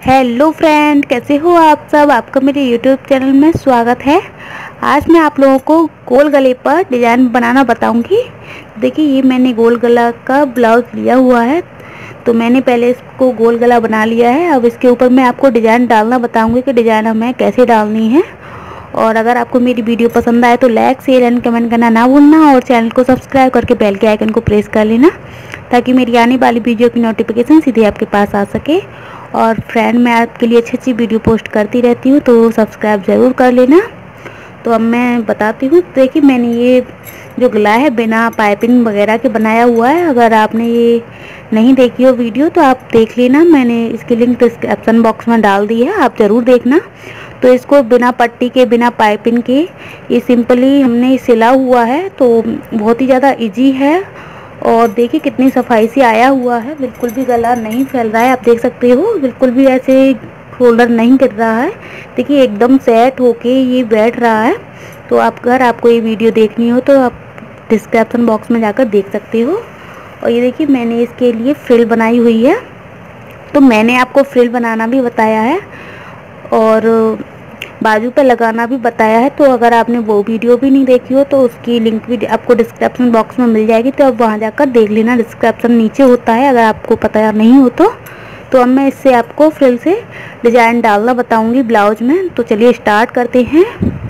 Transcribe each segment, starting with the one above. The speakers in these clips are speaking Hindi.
हेलो फ्रेंड, कैसे हो आप सब। आपका मेरे यूट्यूब चैनल में स्वागत है। आज मैं आप लोगों को गोल गले पर डिज़ाइन बनाना बताऊंगी। देखिए, ये मैंने गोल गला का ब्लाउज लिया हुआ है, तो मैंने पहले इसको गोल गला बना लिया है। अब इसके ऊपर मैं आपको डिज़ाइन डालना बताऊंगी कि डिज़ाइन हमें कैसे डालनी है। और अगर आपको मेरी वीडियो पसंद आए तो लाइक, शेयर एंड कमेंट करना ना भूलना, और चैनल को सब्सक्राइब करके बेल के आइकन को प्रेस कर लेना, ताकि मेरी आने वाली वीडियो की नोटिफिकेशन सीधे आपके पास आ सके। और फ्रेंड, मैं आपके लिए अच्छी अच्छी वीडियो पोस्ट करती रहती हूँ, तो सब्सक्राइब ज़रूर कर लेना। तो अब मैं बताती हूँ। देखिए, मैंने ये जो गला है बिना पाइपिंग वगैरह के बनाया हुआ है। अगर आपने ये नहीं देखी हो वीडियो तो आप देख लेना, मैंने इसकी लिंक डिस्क्रिप्शन बॉक्स में डाल दी है, आप ज़रूर देखना। तो इसको बिना पट्टी के, बिना पाइपिंग के, ये सिंपली हमने सिला हुआ है, तो बहुत ही ज़्यादा इजी है। और देखिए कितनी सफाई से आया हुआ है, बिल्कुल भी गला नहीं फैल रहा है। आप देख सकते हो, बिल्कुल भी ऐसे शोल्डर नहीं गिर रहा है। देखिए, एकदम सेट होके ये बैठ रहा है। तो अगर आपको ये वीडियो देखनी हो तो आप डिस्क्रिप्शन बॉक्स में जाकर देख सकते हो। और ये देखिए, मैंने इसके लिए फ्रिल बनाई हुई है, तो मैंने आपको फ्रिल बनाना भी बताया है और बाजू पे लगाना भी बताया है। तो अगर आपने वो वीडियो भी नहीं देखी हो तो उसकी लिंक भी आपको डिस्क्रिप्शन बॉक्स में मिल जाएगी, तो आप वहाँ जाकर देख लेना। डिस्क्रिप्शन नीचे होता है, अगर आपको पता नहीं हो तो अब मैं इससे आपको फ्रिल से डिज़ाइन डालना बताऊंगी ब्लाउज में। तो चलिए स्टार्ट करते हैं।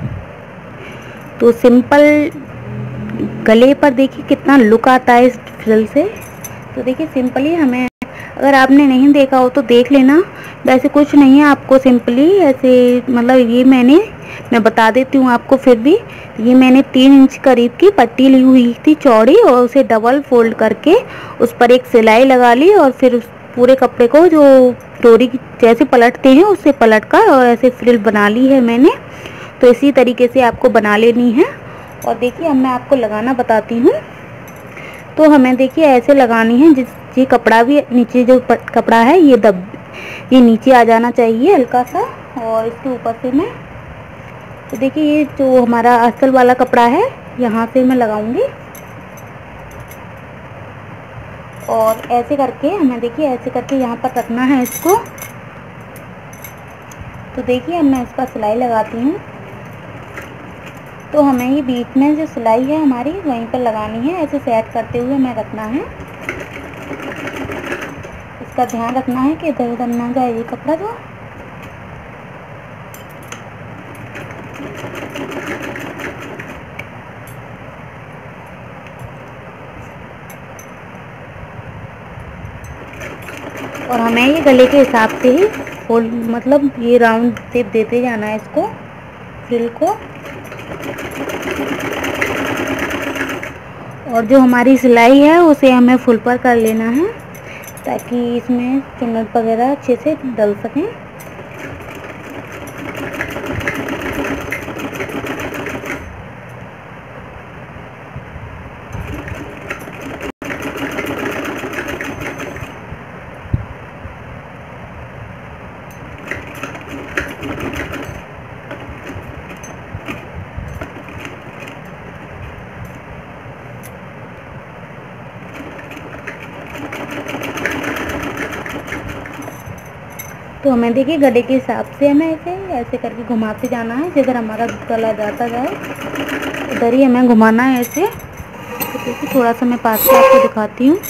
तो सिंपल गले पर देखिए कितना लुक आता है इस फ्रिल से। तो देखिए, सिंपली हमें, अगर आपने नहीं देखा हो तो देख लेना, वैसे कुछ नहीं है, आपको सिंपली ऐसे, मतलब ये मैं बता देती हूँ आपको फिर भी। ये मैंने 3 इंच करीब की पट्टी ली हुई थी चौड़ी, और उसे डबल फोल्ड करके उस पर एक सिलाई लगा ली, और फिर उस पूरे कपड़े को जो डोरी की जैसे पलटते हैं उससे पलट कर और ऐसे फ्रिल बना ली है मैंने। तो इसी तरीके से आपको बना लेनी है। और देखिए, अब मैं आपको लगाना बताती हूँ। तो हमें देखिए ऐसे लगानी है, ये कपड़ा भी नीचे, जो कपड़ा है ये नीचे आ जाना चाहिए हल्का सा। और इसके ऊपर से मैं, तो देखिए, ये जो हमारा आंचल वाला कपड़ा है यहाँ से मैं लगाऊंगी। और ऐसे करके हमें, देखिए ऐसे करके यहाँ पर रखना है इसको। तो देखिए, अब मैं इसका सिलाई लगाती हूँ। तो हमें ये बीच में जो सिलाई है हमारी वहीं पर लगानी है, ऐसे सेट करते हुए हमें रखना है। इसका ध्यान रखना है कि इधर उधर ना जाए ये कपड़ा जो। और हमें ये गले के हिसाब से ही होल, मतलब ये राउंड शेप देते जाना है इसको, फ्रिल को। और जो हमारी सिलाई है उसे हमें फुल पर कर लेना है, ताकि इसमें चुन्नट वगैरह अच्छे से डल सकें। तो हमें देखिए गले के हिसाब से हमें ऐसे ऐसे करके घुमाते जाना है, जिधर हमारा गला जाता जाए उधर ही हमें घुमाना है ऐसे। तो देखिए, थोड़ा सा मैं पास से आपको दिखाती हूँ।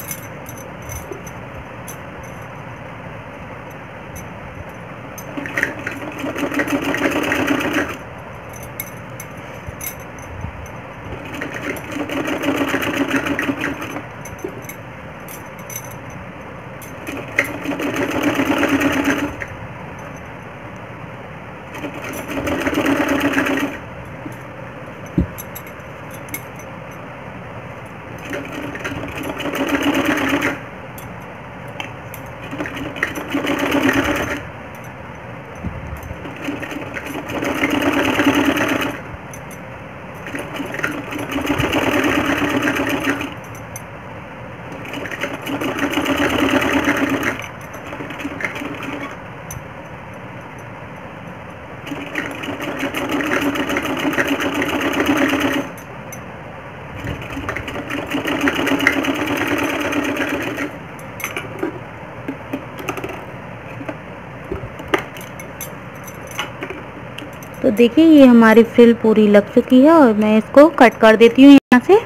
तो देखिए ये हमारी फ्रिल पूरी लग चुकी है और मैं इसको कट कर देती हूँ यहाँ से।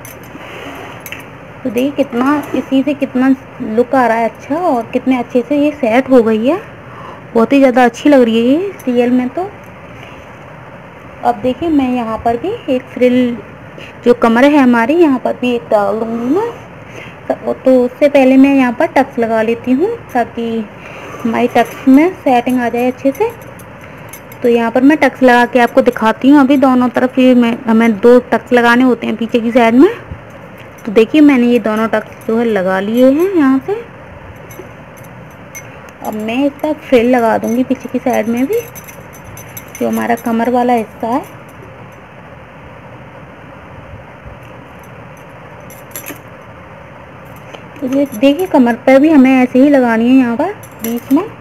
तो देखिए कितना इसी से कितना लुक आ रहा है अच्छा, और कितने अच्छे से ये सेट हो गई है। बहुत ही ज़्यादा अच्छी लग रही है ये रियल में। तो अब देखिए मैं यहाँ पर भी एक फ्रिल जो कमर है हमारी यहाँ पर भी एक डाल दूँगी मैं। तो उससे पहले मैं यहाँ पर टक्स लगा लेती हूँ ताकि हमारी टक्स में सेटिंग आ जाए अच्छे से। तो यहाँ पर मैं टक्स लगा के आपको दिखाती हूँ। अभी दोनों तरफ ये हमें 2 टक्स लगाने होते हैं पीछे की साइड में। तो देखिए मैंने ये दोनों टक्स जो है लगा लिए हैं यहाँ से। अब मैं इसका फ्रिल लगा दूँगी पीछे की साइड में भी, जो हमारा कमर वाला हिस्सा है। तो देखिए कमर पर भी हमें ऐसे ही लगानी है यहाँ पर बीच में।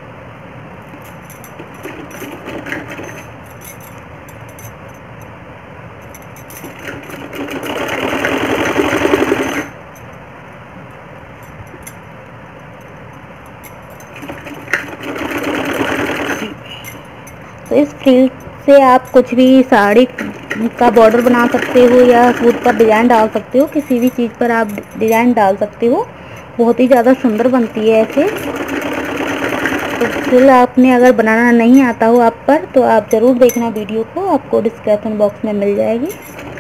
तो इस फ्रिल से आप कुछ भी साड़ी का बॉर्डर बना सकते हो या सूट पर डिज़ाइन डाल सकते हो, किसी भी चीज़ पर आप डिज़ाइन डाल सकते हो। बहुत ही ज़्यादा सुंदर बनती है ऐसे। तो फ्रिल आपने अगर बनाना नहीं आता हो आप पर, तो आप ज़रूर देखना वीडियो को, आपको डिस्क्रिप्शन बॉक्स में मिल जाएगी।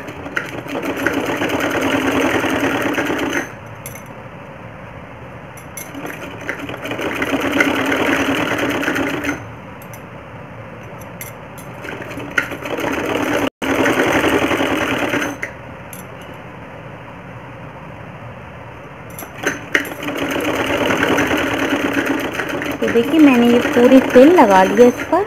तो देखिए मैंने ये पूरी फ्रिल लगा ली है इस पर।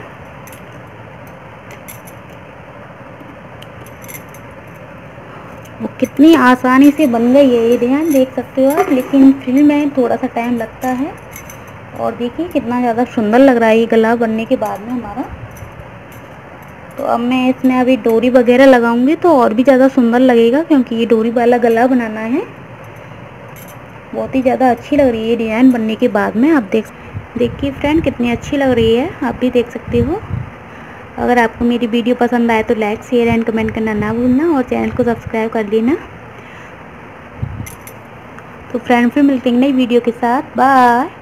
वो कितनी आसानी से बन गई है ये डिज़ाइन, देख सकते हो आप। लेकिन फ्रिल में थोड़ा सा टाइम लगता है। और देखिए कितना ज़्यादा सुंदर लग रहा है ये गला बनने के बाद में हमारा। तो अब मैं इसमें अभी डोरी वगैरह लगाऊंगी तो और भी ज़्यादा सुंदर लगेगा, क्योंकि ये डोरी वाला गला बनाना है। बहुत ही ज़्यादा अच्छी लग रही है ये डिज़ाइन बनने के बाद में। आप देखिए फ्रेंड कितनी अच्छी लग रही है, आप भी देख सकते हो। अगर आपको मेरी वीडियो पसंद आए तो लाइक शेयर एंड कमेंट करना ना भूलना, और चैनल को सब्सक्राइब कर लेना। तो फ्रेंड फिर मिलते हैं नई वीडियो के साथ। बाय।